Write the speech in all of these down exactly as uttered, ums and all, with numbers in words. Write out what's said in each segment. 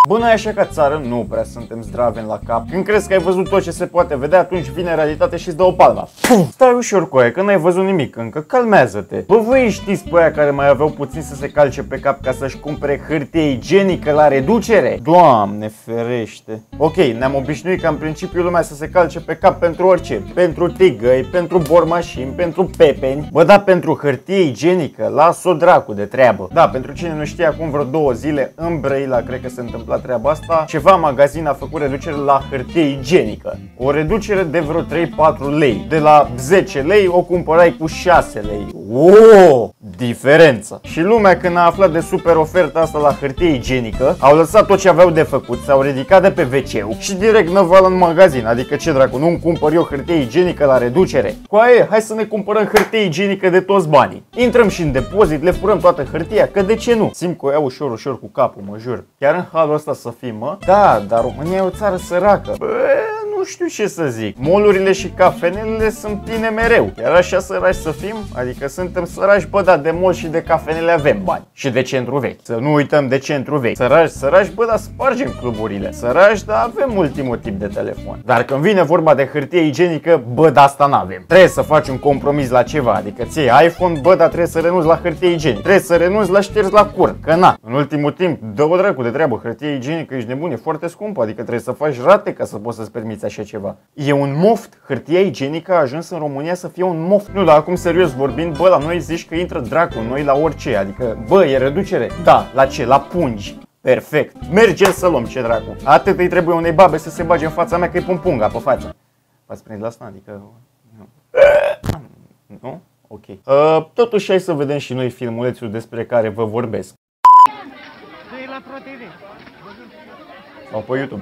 Bă, noi așa ca țară nu prea suntem zdraveni la cap. Când crezi că ai văzut tot ce se poate vedea, atunci vine realitatea și îți dă o palmă. Stai ușor cu aia, că n-ai văzut nimic încă, calmează-te. Bă, voi știți pe aia care mai aveau puțin să se calce pe cap ca să-și cumpere hârtie igienică la reducere? Doamne ferește. Ok, ne-am obișnuit ca în principiu lumea să se calce pe cap pentru orice. Pentru tigăi, pentru bormașini, pentru pepeni. Bă, da, pentru hârtie igienică, las-o dracu de treabă. Da, pentru cine nu știe, acum vreo două zile în Brăila, cred că se întâmpla treaba asta, ceva magazin a făcut reducere la hârtie igienică. O reducere de vreo trei patru lei. De la zece lei o cumpărai cu șase lei. Wow! Diferența. Și lumea, când a aflat de super oferta asta la hârtie igienică, au lăsat tot ce aveau de făcut, s-au ridicat de pe ve ce-ul și direct năvală în magazin. Adică ce dracu, nu-mi cumpăr eu hârtie igienică la reducere? Cu aia, hai să ne cumpărăm hârtie igienică de toți banii. Intrăm și în depozit, le furăm toată hârtia, că de ce nu? Simt că o iau ușor, ușor cu capul, mă jur. Chiar în halul ăsta să fim, mă? Da, dar România e o țară săracă. Bă, nu știu ce să zic. Molurile și cafenelele sunt pline mereu. Iar așa sărași să fim? Adică suntem sărași, bă, da, de mol și de cafenele avem bani. Și de centru vechi. Să nu uităm de centru vechi. Sărași, sărași, bă, da, spargem cluburile. Sărași, da, avem ultimul tip de telefon. Dar când vine vorba de hârtie igienică, bă, da, asta n-avem. Trebuie să faci un compromis la ceva. Adică ți iei iPhone, bă, dar trebuie să renunți la hârtie igienică. Trebuie să renunți la șters la cur. Că na, în ultimul timp, dă-o dracu de treabă. Hârtie igienică, ești nebun, e foarte scumpă. Adică trebuie să faci rate ca să poți să-ți permiți așa ceva. E un moft. Hârtia igienică a ajuns în România să fie un moft. Nu, dar acum serios vorbind, bă, la noi zici că intră dracu, noi la orice. Adică, bă, e reducere? Da, la ce? La pungi. Perfect. Mergem să luăm, ce dracu. Atât îi trebuie unei babe să se bage în fața mea că îi pun punga pe față. V-ați prins la asta? Adică... Nu? Nu? Ok. Uh, totuși, hai să vedem și noi filmulețul despre care vă vorbesc. La Pro T V. Sau pe YouTube.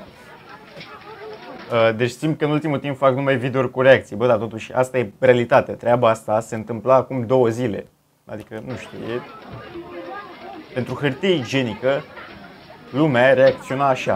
Deci simt că în ultimul timp fac numai videouri cu reacții. Bă, dar totuși asta e realitate. Treaba asta se întâmpla acum două zile. Adică, nu știu, e... Pentru hârtie igienică, lumea reacționa așa.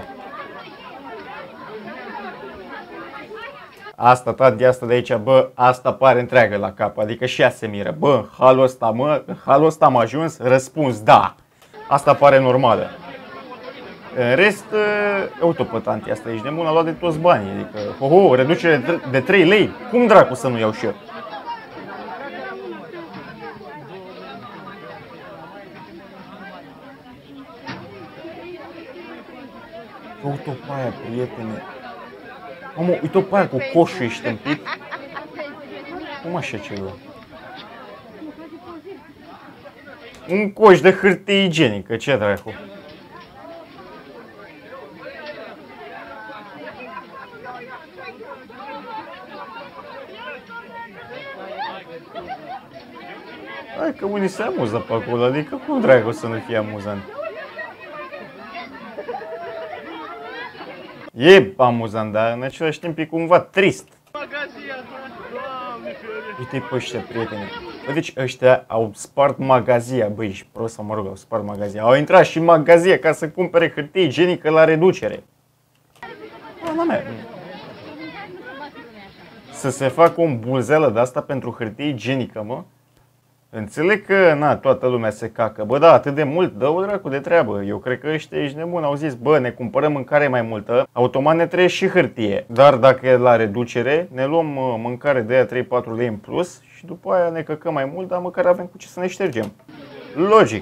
Asta, tati, asta de aici, bă, asta pare întreagă la cap. Adică și ea se miră. Bă, halul ăsta, mă, halul ăsta am ajuns? Răspuns, da. Asta pare normală. În rest, uite-o pe tanti, asta ești nebun, a luat de toți banii. Adică, ho, ho, reducere de trei lei? Cum dracu să nu iau și eu? Uite-o pe aia, prietene. Mamă, uite-o pe aia cu coșul, ești tâmpit. Cum așa ceva? Un coș de hârtie igienică, ce dracu? Hai că unii se amuză pe acolo, adică cum dracu să nu fie amuzant? E amuzant, dar în același timp e cumva trist. Uite-i pe ăștia, prietene. Bă, deci ăștia au spart magazia, băi, și prost sau mă rog, au spart magazia. Au intrat și în magazia ca să cumpere hârtie igienică la reducere. La mea. Să se facă o bulzeală de asta pentru hârtie igienică, mă? Înțeleg că, na, toată lumea se cacă. Bă, da, atât de mult, dă-o dracu de treabă. Eu cred că ăștia ești nebun, au zis, bă, ne cumpărăm mâncare mai multă, automat ne trebuie și hârtie. Dar dacă e la reducere, ne luăm mâncare de aia trei patru lei în plus și după aia ne căcăm mai mult, dar măcar avem cu ce să ne ștergem. Logic.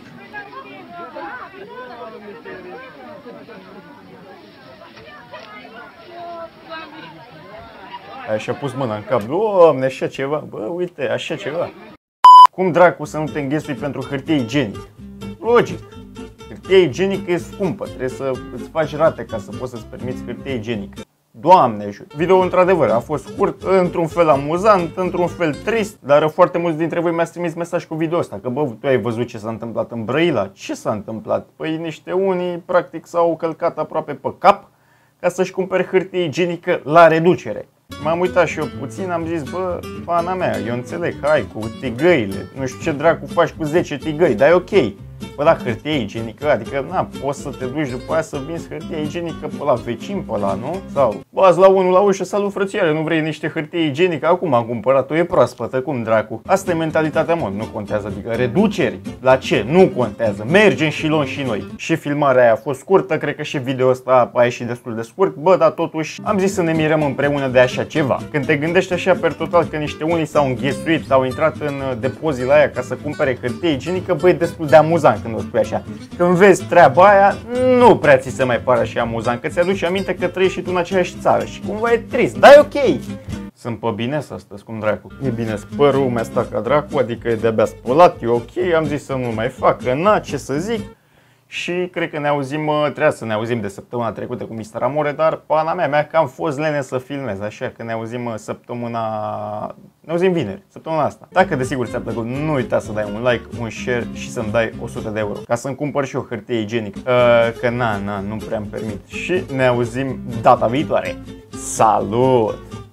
Aia și-a pus mâna în cap. Doamne, așa ceva. Bă, uite, așa ceva. Cum dracu să nu te înghesui pentru hârtie igienică? Logic. Hârtie igienică e scumpă. Trebuie să îți faci rate ca să poți să-ți permiți hârtie igienică. Doamne ajută! Video într-adevăr a fost scurt, într-un fel amuzant, într-un fel trist, dar foarte mulți dintre voi mi-ați trimis mesaj cu video ăsta, că bă, tu ai văzut ce s-a întâmplat în Brăila? Ce s-a întâmplat? Păi niște unii practic s-au călcat aproape pe cap ca să-și cumpere hârtie igienică la reducere. M-am uitat și eu puțin, am zis, bă, pana mea, eu înțeleg, hai cu tigăile, nu știu ce dracu faci cu zece tigăi, dar e ok. Bă, da, hârtie igienică, adică, na, poți să te duci după aia să vinzi hârtie igienică pe la vecin, pe la, nu? Sau, bă, azi la unul la ușă, salut frățioare, nu vrei niște hârtie igienică? Acum am cumpărat-o, e proaspătă, cum dracu? Asta e mentalitatea, mă, nu contează, adică reduceri, la ce? Nu contează, mergem și luăm și noi. Și filmarea aia a fost scurtă, cred că și video ăsta a ieșit destul de scurt, bă, dar totuși am zis să ne mirăm împreună de așa ceva. Când te gândești așa per total că niște unii s-au înghesuit, au intrat în depozit la aia ca să cumpere hârtie igienică, bă, e destul de amuzant când o spui așa. Când vezi treaba aia, nu prea ți se mai pare așa amuzant, că ți-aduci aminte că trăiești și tu în aceeași țară și cumva e trist, dar e ok. Sunt pe bine astăzi, cum dracu. E bine, părul mi-a stat ca dracu, adică e de-abia spălat, e ok, am zis să nu mai fac, că na, ce să zic. Și cred că ne auzim, trebuia să ne auzim de săptămâna trecută cu mister Amore, dar pana mea, mea că am fost lene să filmez, așa că ne auzim săptămâna... Ne auzim vineri, săptămâna asta. Dacă desigur ți-a plăcut, nu uita să dai un like, un share și să-mi dai o sută de euro ca să-mi cumpăr și o hârtie igienică, uh, că na, na, nu prea îmi permit. Și ne auzim data viitoare. Salut!